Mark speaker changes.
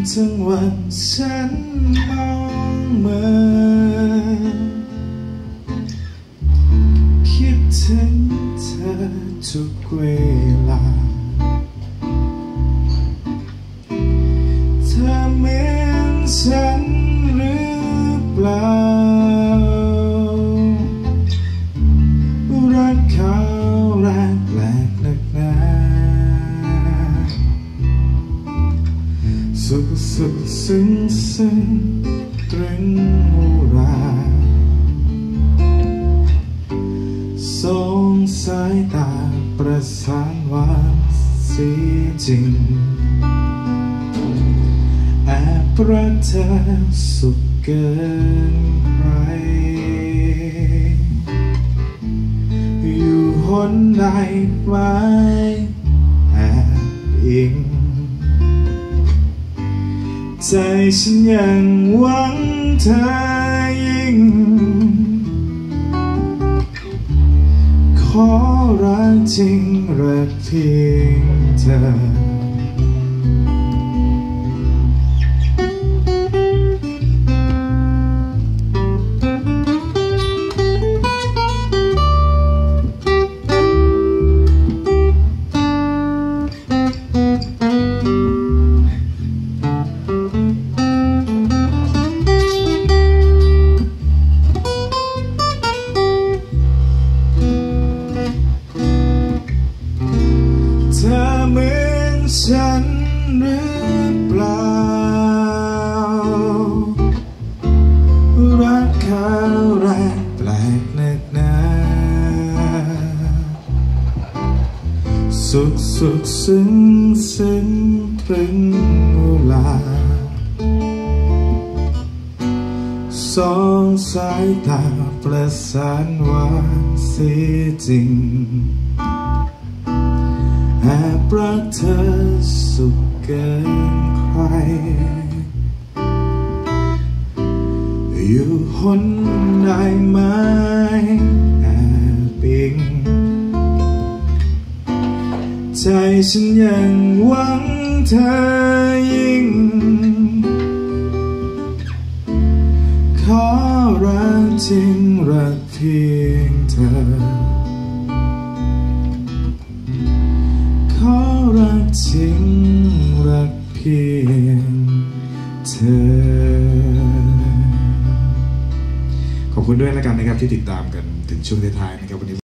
Speaker 1: ทั้งวันฉันมองเมื่อคิดถึงเธอทุกเวลาเธอเหมือนฉันหรือเปล่ารักเขารักแปลกนักหนาสุขซึ้งตรึงอุราสองสายตาประสานหวานเสียจริงแอบรักเธอสุขเกินใครอยู่หนใดไว้แอบอิงใจฉันยังหวังเธอยิ่งขอรักจริงรักเพียงเธอเหมือนฉันหรือเปล่ารักเขาแรงแปลกนักหนาสุขซึ้งตรึงเวลาสองสายตาประสานหวานเสียจริงแอบรักเธอสุขเกินใครอยู่หนใดไหมแอบอิงใจฉันยังหวังเธอยิ่งขอรักจริงรักเพียงเธอขอรักจริงรักเพียงเธอขอบคุณด้วยแล้วกันนะครับที่ติดตามกันถึงช่วงท้ายๆนะครับวันนี้